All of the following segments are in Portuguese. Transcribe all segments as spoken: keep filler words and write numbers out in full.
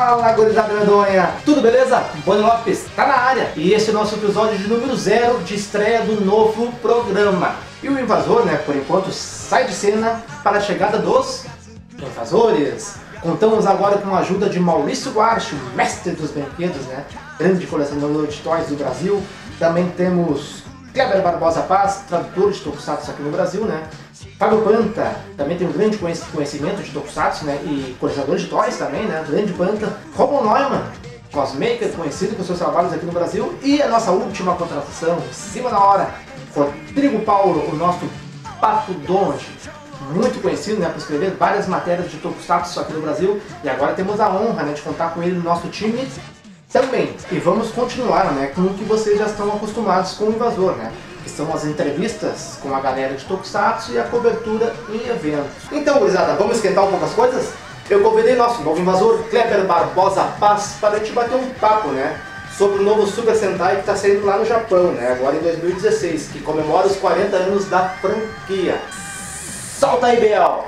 Fala, gurizada medonha! Tudo beleza? Boni Lopes tá na área e esse é o nosso episódio de número zero de estreia do novo programa. E o invasor, né, por enquanto, sai de cena para a chegada dos invasores. Contamos agora com a ajuda de Maurício Guarchi, o mestre dos brinquedos, né, grande colecionador de toys do Brasil. Também temos Kleber Barbosa Paz, tradutor de Tokusatsu aqui no Brasil, né? Fábio Panta, também tem um grande conhecimento de Tokusatsu, né? E colecionador de toys também, né? Grande Panta. Robo Neumann, cosmaker, conhecido por seus trabalhos aqui no Brasil. E a nossa última contratação, em cima da hora, Rodrigo Paulo, o nosso Pato Donde, muito conhecido, né? Por escrever várias matérias de Tokusatsu aqui no Brasil. E agora temos a honra, né, de contar com ele no nosso time também. E vamos continuar, né, com o que vocês já estão acostumados com o Invasor, né? Que são as entrevistas com a galera de Tokusatsu e a cobertura em eventos. Então, gurizada, vamos esquentar um pouco as coisas? Eu convidei nosso novo invasor, Kleber Barbosa Paz, para a gente bater um papo, né, sobre o novo Super Sentai que está saindo lá no Japão, né, agora em dois mil e dezesseis, que comemora os quarenta anos da franquia. Solta aí, Biel!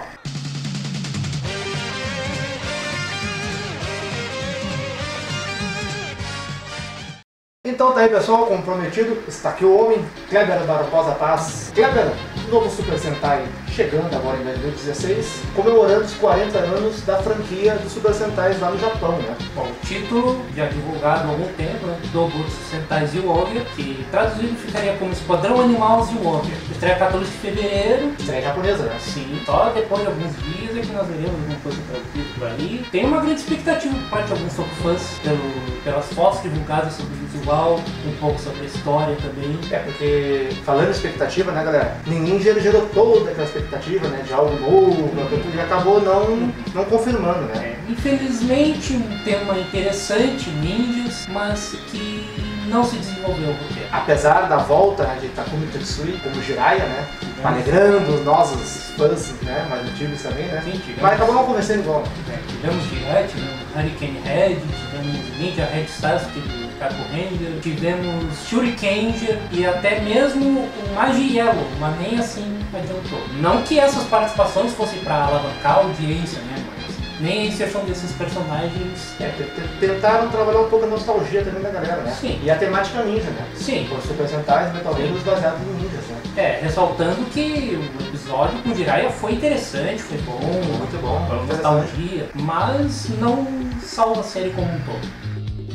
Então tá aí, pessoal, comprometido, está aqui o homem, Kleber Barbosa Paz. Kleber, novo Super Sentai chegando agora em dois mil e dezesseis, comemorando os quarenta anos da franquia dos Super Sentais lá no Japão, né? Bom, o título já divulgado há algum tempo, né? Dobutsu Sentai Zyuohger, que traduzido ficaria como Esquadrão Animal Zyuohger. Estreia quatorze de fevereiro. Estreia japonesa, né? Sim, só depois de alguns dias é que nós veremos alguma coisa traduzida por ali. Tem uma grande expectativa por parte de alguns tokufãs pelo, pelas fotos divulgadas sobre o visual, um pouco sobre a história também. É, porque falando em expectativa, né, galera? Ninguém gerou toda aquela expectativa, né, de algo novo, e acabou não, não confirmando, né? É, infelizmente, um tema interessante, ninjas, mas que não se desenvolveu o roteiro. Apesar da volta, né, de Takumi Tetsui como Jiraiya, né, alegrando nós, os fãs, né, mais antigos também, né? Sim, tivemos, mas acabou não convencendo igual. É, tivemos Jiraiya, tivemos Hurricane Head, tivemos Ninja Red Sasuke do Kaku Ranger, tivemos Shurikenger e até mesmo o Magi Yellow, mas nem assim adiantou. Não que essas participações fossem para alavancar a audiência, né? Nem a inserção desses personagens. É, tentaram trabalhar um pouco a nostalgia também da galera, né? Sim. E a temática ninja, né? Sim. Os Super Sentais Metal Heroes baseados em ninjas, né? É, ressaltando que o episódio com Jiraiya foi interessante, foi bom, muito bom, foi nostalgia, mas não salva a série como um todo.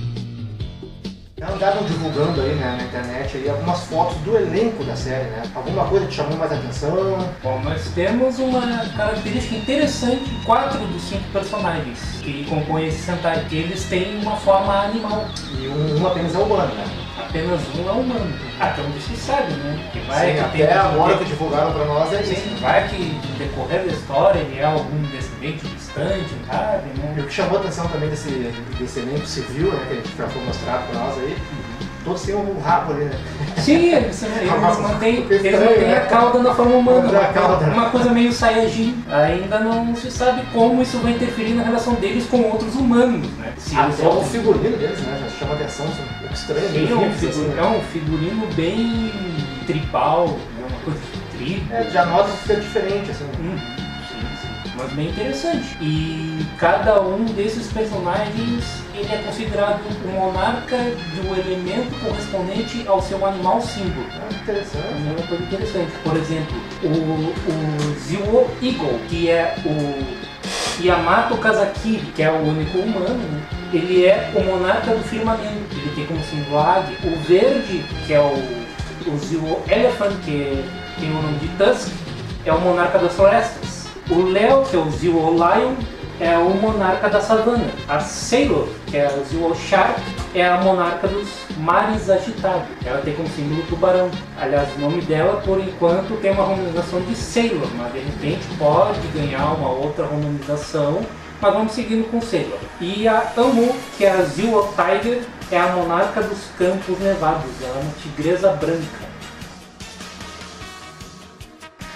Andaram divulgando aí, né, na internet aí, algumas fotos do elenco da série, né? Alguma coisa te chamou mais atenção? Bom, nós temos uma característica interessante em quatro dos cinco personagens que compõem esse Sentai, que eles têm uma forma animal. E um, um apenas é humano, né? Apenas um é humano. Até onde se sabe, né? Que vai Sim, que até tem agora um... que divulgaram pra nós é isso. Vai que no decorrer da história ele é algum descendente distante, sabe, né? E o que chamou a atenção também desse, desse elenco civil, né, que a gente já foi mostrado pra nós aí, todos têm um rabo ali, né? Sim, eles, eles mantêm, eles mantêm a cauda na forma humana, uma, cauda. uma coisa meio Saiyajin. Ainda não se sabe como isso vai interferir na relação deles com outros humanos, né? Se Até o figurino deles, né, já chama atenção, é estranho. Sim, é um, assim, figurino, né? é um figurino bem tribal, é uma coisa de tribo. É, já nota que fica diferente, assim. Hum. Mas bem interessante. E cada um desses personagens ele é considerado um monarca de um elemento correspondente ao seu animal símbolo. Ah, interessante. É uma coisa interessante. Por exemplo, o, o Zyuo Eagle, que é o Yamato Kazakiri, que é o único humano, né? Ele é o monarca do firmamento. Ele tem como símbolo a águia. O verde, que é o, o Zyuo Elephant, que tem o nome de Tusk, é o monarca das florestas. O Leo, que é o Zyuo Lion, é o monarca da savana. A Sailor, que é o Zyuo Shark, é a monarca dos mares agitados. Ela tem como símbolo o tubarão. Aliás, o nome dela, por enquanto, tem uma harmonização de Sailor, mas de repente pode ganhar uma outra harmonização. Mas vamos seguindo com Sailor. E a Amu, que é a Zyuo Tiger, é a monarca dos campos nevados. Ela é uma tigresa branca.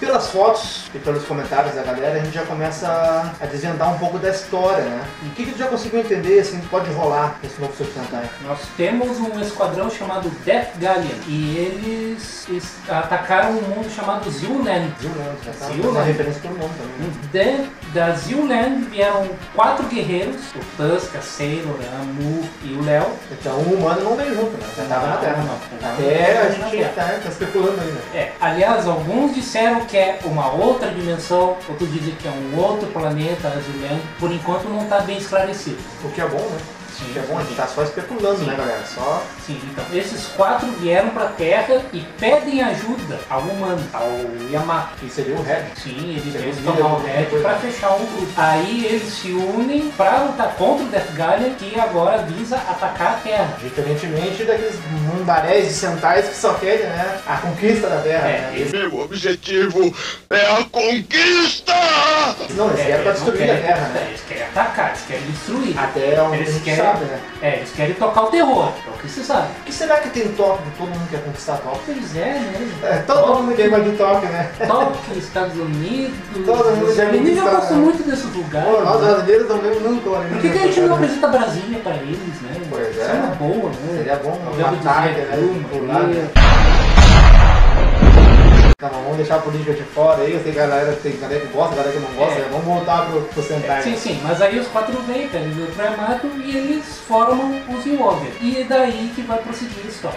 Pelas fotos e pelos comentários da galera, a gente já começa a desvendar um pouco da história, né? O que, que tu já conseguiu entender, assim, que pode rolar nesse novo Super Sentai? Nós temos um esquadrão chamado Death Galleon e eles, eles atacaram um mundo chamado Zilland. Zilland, já tá Zilland. uma referência para o mundo também. De, da Zilland vieram quatro guerreiros, o Tusk, a Sailor, a Mu e o Léo. Então o humano não veio junto, né? Já tava na Terra. Não, não. Até a Na gente Terra. tá, tá especulando ainda. É, aliás, alguns disseram que é uma outra dimensão, outros dizem que é um outro planeta, a Zilland. Por enquanto não está bem esclarecido. O que é bom, né? Sim, O que é bom, a gente tá só especulando, Sim. né, galera? Só... Sim, então esses quatro vieram para a Terra e pedem ajuda ao humano, ao Yamato. E seria o Red. Sim, eles Eles vão tomar o viram Red depois, para né? fechar um grupo. Aí eles se unem para lutar contra o Death Galleon, que agora visa atacar a Terra. Diferentemente daqueles mundaréis de Sentais que só querem, né, a conquista da Terra. É, né? eles- Meu objetivo é a conquista! Não, eles vieram pra eles não destruir a querem- Terra, né? Eles querem atacar, eles querem destruir. Até onde Eles a gente querem- sabe, né? É, eles querem tocar o terror, é o que se sabe. O que será que tem Tóquio? Todo mundo quer conquistar Tóquio. Pois é, né? É, todo mundo quer invadir Tóquio, né? Tóquio, Estados Unidos. Todo mundo os já meninos conquistar, gostam né? muito desses lugares. Pô, nós né? brasileiros não vemos nunca o anime. Por que, que a gente não apresenta Brasília pra eles, né? Pois Isso é. é uma boa, né? Seria bom Eu uma devo tarde, dizer, né? Vilma, Por lá, né? Tá, mas vamos deixar a política de fora aí. Tem galera, tem galera que gosta, galera que não gosta. É. né? Vamos voltar pro, pro Sentai. Sim, sim, mas aí os quatro vêm, pedem o Yamato e eles formam os Zyuohger. E é daí que vai prosseguir a história.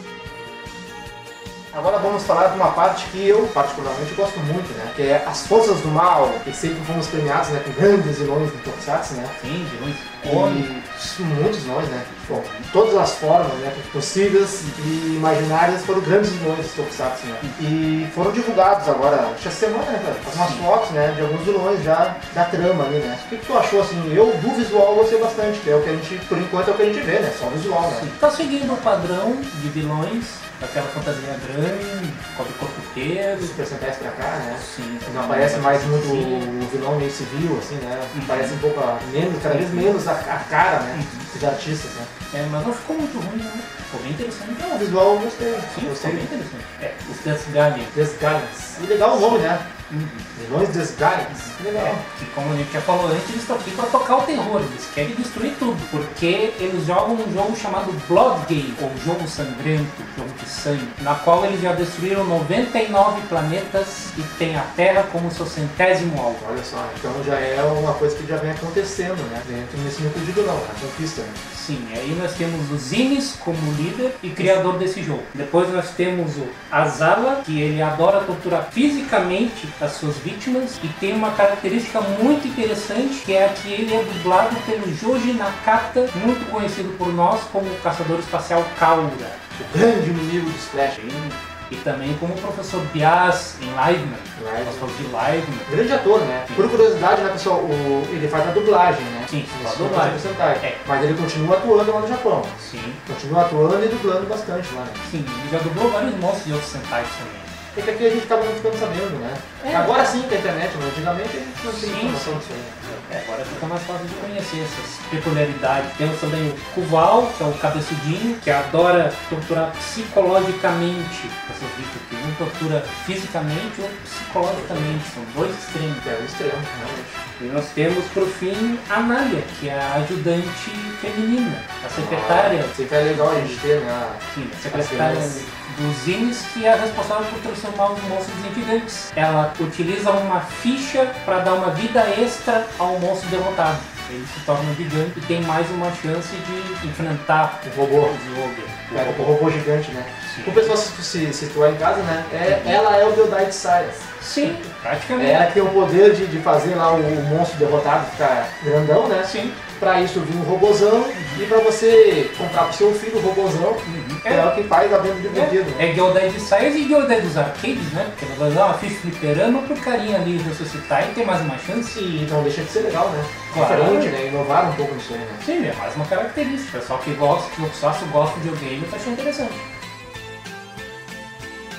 Agora vamos falar de uma parte que eu particularmente gosto muito, né? Que é as forças do mal, que sempre fomos premiados, né? Com grandes vilões do Tokusatsu, né? Sim, vilões E icônicos. muitos vilões, né? Bom, de todas as formas, né? Possíveis e imaginárias foram grandes vilões do Tokusatsu, né? E foram divulgados agora, essa semana, né, cara? Algumas Sim. fotos, né? De alguns vilões já da trama ali, né? O que, que tu achou, assim? Eu, do visual, gostei bastante, que é o que a gente, por enquanto, é o que a gente vê, né? Só o visual, né? Tá seguindo o padrão de vilões, aquela fantasia grande, cobre corpo inteiro. Os percentuais pra cá, né? Sim, Não aparece mais muito Sim. o vilão meio civil, assim, né? Uhum. Parece um pouco a- menos, cada vez menos a, a cara, né? Uhum. Dos artistas, né? É, mas não ficou muito ruim, né? Ficou bem interessante. Então, o visual eu gostei. Sim, ficou gostei. bem interessante. É, os Death Galleon. Desgalhans. E legal o nome, né? Uhum. Vilões Desgalhans. Que legal. É, que como a gente já falou antes, eles estão aqui para tocar o terror, eles querem destruir tudo, porque eles jogam um jogo chamado Blood Game, ou jogo sangrento, jogo de sangue, na qual eles já destruíram noventa e nove planetas e tem a Terra como seu centésimo alvo. Olha só, então já é uma coisa que já vem acontecendo, né? Dentro desse núcleo de vilão, a conquista, né? Sim, aí nós temos o Zines como líder e criador desse jogo. Depois nós temos o Azala, que ele adora torturar fisicamente as suas vítimas e tem uma característica muito interessante, que é que ele é dublado pelo Joji Nakata, muito conhecido por nós como o caçador espacial Kaura. O grande inimigo dos Flash. E também como o professor Bias em Liveman. Liveman. Nós falamos de Liveman. Grande ator, né? Por curiosidade, né, pessoal? O, ele faz a dublagem, né? Sim, Nesse faz a jogo dublagem. de Sentai. É. Mas ele continua atuando lá no Japão. Sim, Continua atuando e dublando bastante lá, né? sim, ele já dublou vários monstros de outros Sentais também. É que aqui a gente acaba não ficando sabendo, né? É. Agora sim com a internet, mas antigamente a gente não tinha Sim, informação sim. disso aí. né? É, agora fica mais fácil de conhecer essas peculiaridades. Temos também o Kuval, que é o cabeçudinho, que adora torturar psicologicamente essas vítimas, que um tortura fisicamente ou psicologicamente, são dois extremos. É o extremo, realmente. E nós temos, por fim, a Nália, que é a ajudante feminina, a secretária, Ah, sempre é legal a gente ter, né? sim, a secretária As dos Zines, que é a responsável por transformar os monstros em gigantes. Ela utiliza uma ficha para dar uma vida extra ao monstro derrotado. Ele se torna gigante e tem mais uma chance de enfrentar O robô. o Zyuohger. É, o robô gigante, né? Sim. O pessoal se, se situar em casa, né? É, ela é o Deodai de Saias. Sim, praticamente. É ela que tem o poder de, de fazer lá o, o monstro derrotado ficar grandão, né? Sim. Pra isso vir um robozão e pra você comprar pro seu filho o robozão, Uhum. é ela que faz a venda de brinquedo. né? É, é Gilded de Saias e Gilded dos arcades, né? Porque ela vai dar uma ficha fliperama pro carinha ali ressuscitar e ter mais uma chance. E então deixa de ser legal, né? Claro. Diferente, né? Inovar um pouco nisso aí, né? Sim, é mais uma característica. O pessoal que gosta, que o sócio gosta de videogame tá achando interessante.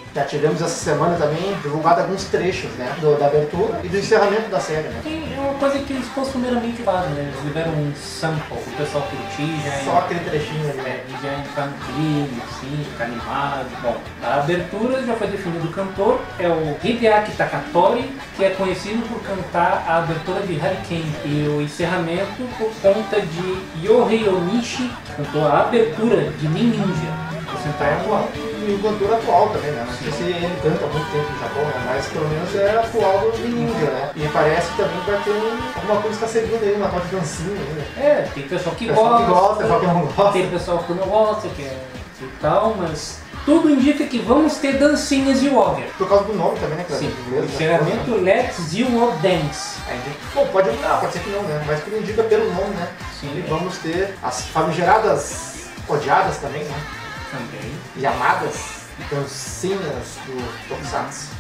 Já tivemos essa semana também divulgado alguns trechos, né, do, da abertura e do encerramento da série, né? Sim, é uma coisa que eles costumeiramente fazem, né? Eles liberam um sample, o pessoal curtir, já Só aquele trechinho ali, né? é, e já entrar no clima, assim, ficar animado. Bom, a abertura já foi definido o cantor, é o Hideaki Takatori, que é conhecido por cantar a abertura de Hurricane, e o encerramento por conta de Yohei Onishi, que cantou a abertura de Ninja. É atual. E o cantor atual também, né? Não sei se ele canta há muito tempo no Japão, né? Mas pelo menos é atual do Ninja, né? E parece também que vai ter um, alguma coisa que está seguindo aí, uma tal de dancinha aí, né? É, tem pessoal que Pessoal gosta, que gosta, pessoal que não gosta. tem pessoal que não gosta, que é e tal, mas tudo indica que vamos ter dancinhas de Wogger. Por causa do nome também, né? Que Sim, é o inglês, né? encerramento Let's Zero Dance. É, indica- Bom, pode não, pode ser que não, né? Mas tudo indica pelo nome, né? Sim. E vamos ter as famigeradas odiadas também, né? Também. E amadas dancinhas do Tokusatsu.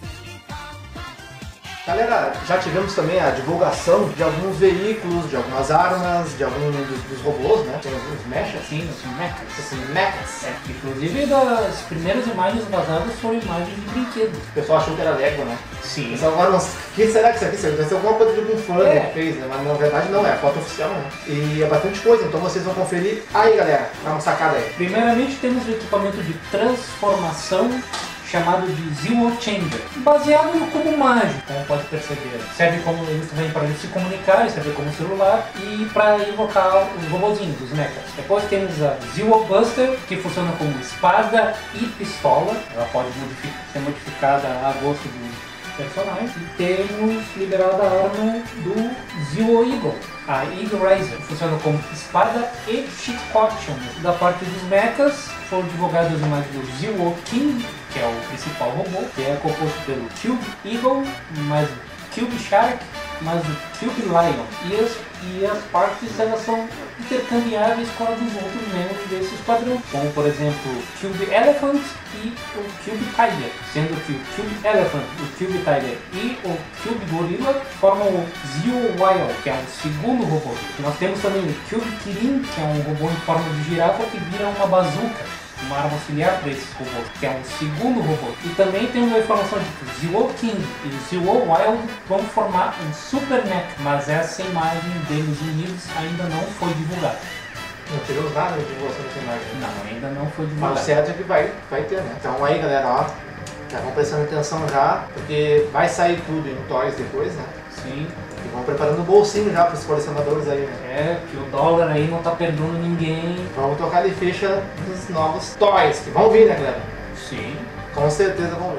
Galera, já tivemos também a divulgação de alguns veículos, de algumas armas, de alguns dos, dos robôs, né? Tem os mechas, Sim, os mechas. esses mechas. É, inclusive das primeiras imagens vazadas foram imagens de brinquedo. O pessoal achou que era Lego, né? O Sim. pessoal agora, não, o que será que isso aqui será? Deve ser alguma coisa de algum fã É. que fez, né? Mas na verdade não é, a foto oficial, né? E é bastante coisa, então vocês vão conferir. Aí, galera, dá uma sacada aí. Primeiramente temos o equipamento de transformação chamado de Zero Chamber, baseado no cubo mágico, como pode perceber. Serve como eles também para eles se comunicarem, serve como celular e para invocar os robozinhos, os mechas. Depois temos a Zero Buster, que funciona como espada e pistola. Ela pode modifi- ser modificada a gosto do personagem. E temos liberada a arma do Zero Eagle, a Eagle Riser, que funciona como espada e chicote. Da parte dos mechas foram divulgadas as imagens do Zero King, que é o principal robô, que é composto pelo Cube Eagle, mais o Cube Shark, mais o Cube Lion. E as, e as partes elas são intercambiáveis com as dos outros membros desse esquadrão, como por exemplo o Cube Elephant e o Cube Tiger, sendo que o Cube Elephant, o Cube Tiger e o Cube Gorilla formam o Zero Wild, que é um segundo robô. Nós temos também o Cube Kirin, que é um robô em forma de girafa que vira uma bazuca, uma arma auxiliar para esses robôs, que é um segundo robô. E também tem uma informação de que o Zero King e o Zero Wild vão formar um Super Mech, mas essa imagem deles unidos ainda não foi divulgada. Não tivemos nada de divulgação dessa imagem. Não, ainda não foi Mas divulgada. o certo é que vai, vai ter, né? Então aí, galera, ó, já vão prestando atenção já, porque vai sair tudo em Toys depois, né? Sim, E vão preparando o bolsinho já para os colecionadores aí, né? é que o dólar aí não tá perdoando ninguém. Vamos tocar de ficha dos novos Toys, que vão vir, né, galera? Sim. Com certeza vão vir.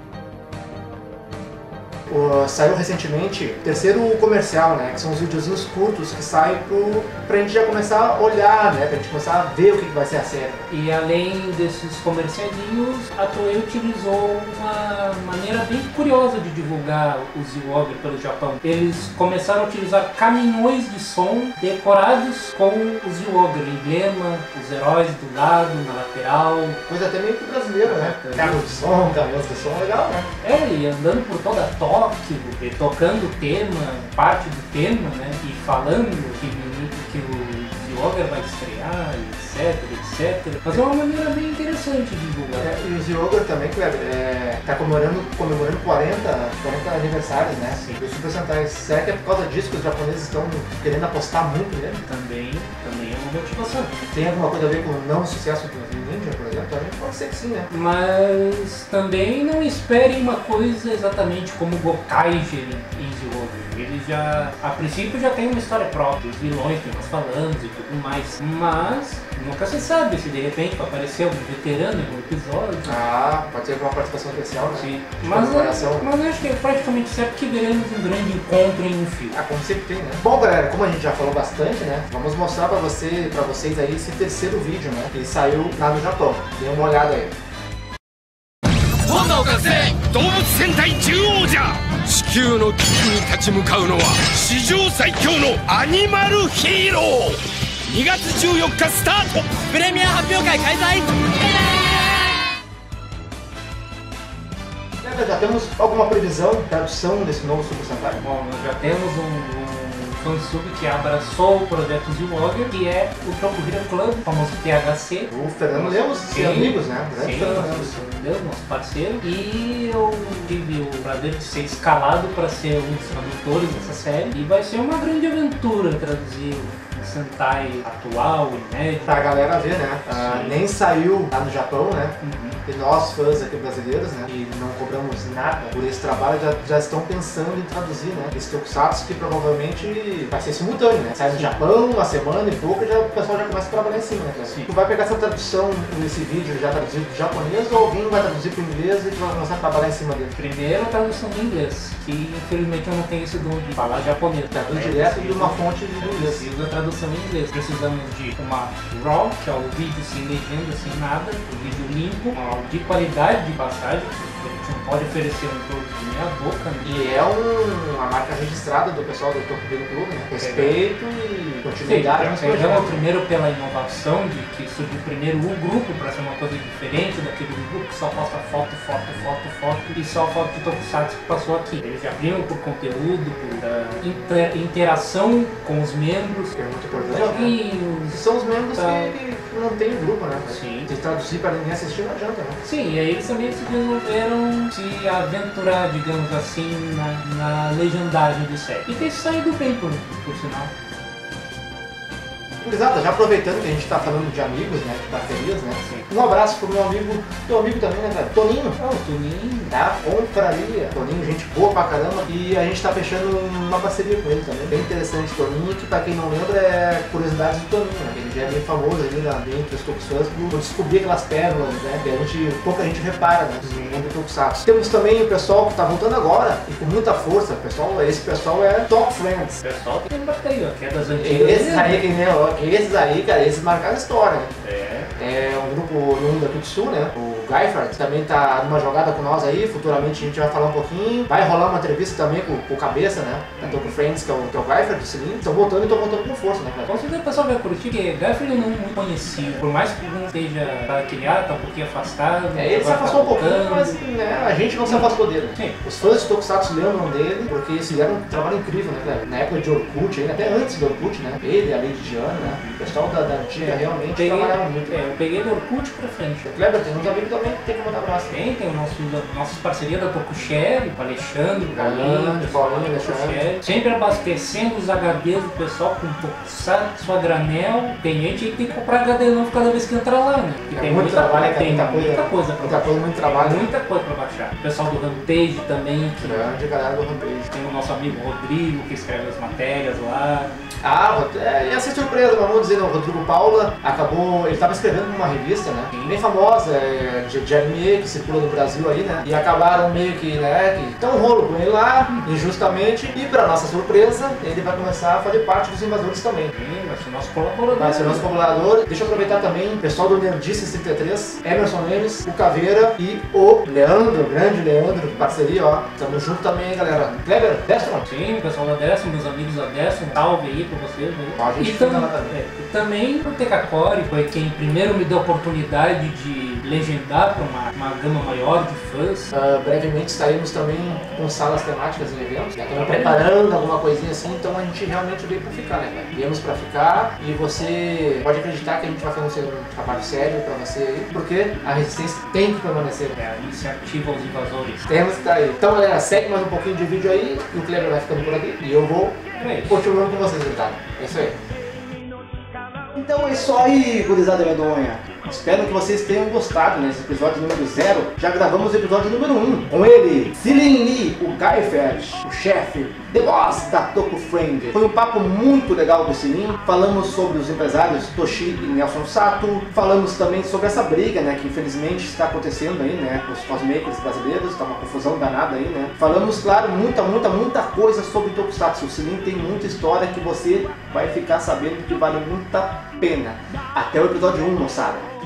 O, saiu recentemente o terceiro comercial, né? Que são os videozinhos curtos que saem pro, pra gente já começar a olhar, né? Pra gente começar a ver o que que vai ser a série. E além desses comerciadinhos, a Toei utilizou uma maneira bem curiosa de divulgar o Zyuohger pelo Japão. Eles começaram a utilizar caminhões de som decorados com o Zyuohger, emblema, os heróis do lado, na lateral. Coisa até meio que brasileira, né? Carro de som, caminhões de som, legal, né? É, e andando por toda a Tóquio, e tocando o tema, parte do tema, né? E falando que, que o Zyuohger vai estrear, etc, etcétera. Mas é uma maneira bem interessante de divulgar. É, e o Zyuohger também, Kleber, é, tá comemorando, comemorando quarenta, quarenta aniversários, né? Sim. Do Super Sentai. Será que é por causa disso que os japoneses estão querendo apostar muito nele? Também, também é uma motivação. Tem alguma coisa a ver com o não sucesso do Ninja, por exemplo? Também pode ser que sim, né? Mas também não esperem uma coisa exatamente como Gokaiger em Zyuohger. Ele já, a princípio, já tem uma história própria, os vilões que nós falamos e tudo mais. Mas nunca se sabe se de repente vai aparecer algum veterano em algum episódio. Ah, pode ser uma participação especial, né? Sim. De Mas, comemoração. mas acho que é praticamente certo que veremos um grande encontro em um filme. Ah, como sempre tem, né? Bom, galera, como a gente já falou bastante, né? Vamos mostrar pra, você, pra vocês aí esse terceiro vídeo, né? Que saiu lá no Japão. Dê uma olhada aí. 動物戦隊獣王じゃ地球の危機に立ち向かうのは史上最強のアニマルヒーローにがつじゅうよっかスタートプレミア発表会開催 Já temos alguma previsão, tradução desse novo Super Sentai? Bom, nós já temos um, um fansub que abraçou o projeto Zilogger, que é o Toku Hero Club, o famoso T H C. O Fernando Lemos, sim, amigos, né? Grande sim, Fernando Lemos. Lemos, nosso parceiro. E eu tive o prazer de ser escalado para ser um dos tradutores dessa série. E vai ser uma grande aventura traduzir o Sentai atual, inédito. Pra galera ver, né? Ah, nem saiu lá no Japão, né? Uhum. E nós, fãs aqui brasileiros, né? E não cobramos nada por esse trabalho, já, já estão pensando em traduzir, né? Esse Tokusatsu que provavelmente vai ser simultâneo, né? Sai no Japão, uma semana e pouco, já, o pessoal já começa a trabalhar em cima, né? Sim. Tu vai pegar essa tradução nesse vídeo já traduzido do japonês ou alguém vai traduzir para o inglês e tu vai começar a trabalhar em cima dele? Primeiro a tradução do inglês, que infelizmente eu não tenho esse dom de falar japonês. Traduz É, direto de preciso- uma fonte de inglês. Preciso da tradução em inglês. Precisamos de uma RAW, que é o vídeo sem legenda, sem nada, o vídeo limpo, uma de qualidade de passagem, que a gente não pode oferecer um produto de meia boca, né? E é um, uma marca registrada do pessoal do Toku Hero Club, né? Respeito e continuidade nos Pegamos projetos. primeiro pela inovação de que surgiu primeiro o grupo para ser uma coisa diferente daquele grupo que só posta foto, foto, foto, foto e só foto de Tokusatsu que passou aqui. Eles já viram por conteúdo, por uh, inter- interação com os membros, Que é muito importante, né? joguinhos. São os membros Tá. que, que mantêm o grupo, né? Sim. Se traduzir para ninguém assistir não adianta, né? Sim, e aí eles também se resolveram se aventurar, digamos assim, na, na legendagem do série. E tem saído bem, por, por sinal. Gurizada, já aproveitando que a gente tá falando de amigos, né? De parcerias, né? Sim. Um abraço pro meu amigo, teu amigo também, né, cara? Toninho. Ah, o Tuninho. Da Confraria. Toninho, gente boa pra caramba. E a gente tá fechando uma parceria com ele também. Bem interessante, Toninho, que pra quem não lembra é curiosidades do Toninho, né? Ele já é bem famoso ali na, entre os Tokusfãs por descobrir aquelas pérolas, né? Que a gente, pouca gente repara, né? No mundo do Tokusatsu. Temos também o pessoal que tá voltando agora e com muita força. Pessoal, esse pessoal é Top Friends. O pessoal tem bateria, ó, que é das antigas. Esses aí, que, né, ó, esses aí, cara, esses marcaram história, né? É. É um grupo oriundo aqui do sul, né? O Gaifard também tá numa jogada com nós aí. Futuramente a gente vai falar um pouquinho. Vai rolar uma entrevista também com, com o Cabeça, né? Da Toku Friends, que é o, que é o Gaifard, do Cilindro. Estão voltando e estão voltando com força, né, cara? Com certeza o pessoal vai curtir, porque Gaffrey eu não, não conhecia. Por mais que não esteja tá, aquele, ah, tá um pouquinho afastado. É, ele se vai afastou um ficar pouquinho, tocando. mas né, a gente não se afastou dele. Sim. Os fãs de Tokusatsu lembram dele porque eles fizeram um trabalho incrível, né, cara? Na época de Orkut, ainda até antes do Orkut, né? Ele, a Lady Diana, né? O pessoal da, da antiga realmente Peguei, trabalharam muito. é, eu peguei do Orkut pra frente. O Kleber tem uns amigos também que tem que mandar abraço. Tem, tem o nosso, nossa parceria da Tokushare, o Alexandre, o Grande, Paulinho, Paulinho, da Alexandre. Tokushare. Sempre abastecendo os H Ds do pessoal com Tokusatsu a granel. Tem gente que tem que comprar H D novo cada vez que entra lá, né? E É tem muito muita, trabalho, tem muita coisa. muita coisa pra Muita baixar. coisa, muito trabalho. Tem muita coisa pra baixar. O pessoal do Rampage também, que Grande galera do Rampage. tem o nosso amigo Rodrigo, que escreve as matérias lá. Ah, é, e essa surpresa, vamos dizer, o Rodrigo Paula acabou, ele estava escrevendo numa revista, né, Sim. bem famosa, é, de, de anime, que circula no Brasil aí, né, e acabaram meio que, né, que dão um rolo com ele lá, injustamente, e pra nossa surpresa, ele vai começar a fazer parte dos Invasores também. Sim, vai ser nosso colaborador. Vai ser nosso colaborador. Deixa eu aproveitar também o pessoal do Nerdices trinta e três, Emerson Lemes, o Caveira e o Leandro, grande Leandro, parceria, ó. Tamo junto também, galera. Kleber, Destron. Sim, o pessoal da Décimo, meus amigos da Décimo, salve aí pra vocês. Aí. Ó, a gente e, fica tam- lá também. é, e também o Tekakori foi quem primeiro me deu a oportunidade de legendar para uma, uma gama maior de fãs. Uh, brevemente estaremos também com salas temáticas em eventos. Já estamos preparando alguma coisinha assim, então a gente realmente veio pra ficar, né, cara? Viemos pra ficar e você pode acreditar que a gente vai fazer um trabalho sério pra você aí, porque a resistência tem que permanecer. É a iniciativa aos invasores. Temos que estar aí. Então, galera, segue mais um pouquinho de vídeo aí, e o Kleber vai ficando por aqui e eu vou É isso. continuando com vocês, tá? É isso aí. Então é isso aí, gurizada medonha. Espero que vocês tenham gostado nesse episódio número zero. Já gravamos o episódio número um com ele, Silin Lee, o Gaifert, o chefe, The Boss da Toku Friend. Foi um papo muito legal com o Silin. Falamos sobre os empresários Toshi e Nelson Sato. Falamos também sobre essa briga, né, que infelizmente está acontecendo aí, né, com os cosmakers brasileiros. Tá uma confusão danada aí, né. Falamos, claro, muita, muita, muita coisa sobre Tokusatsu. O Silin tem muita história que você vai ficar sabendo que vale muita pena. Até o episódio um, moçada.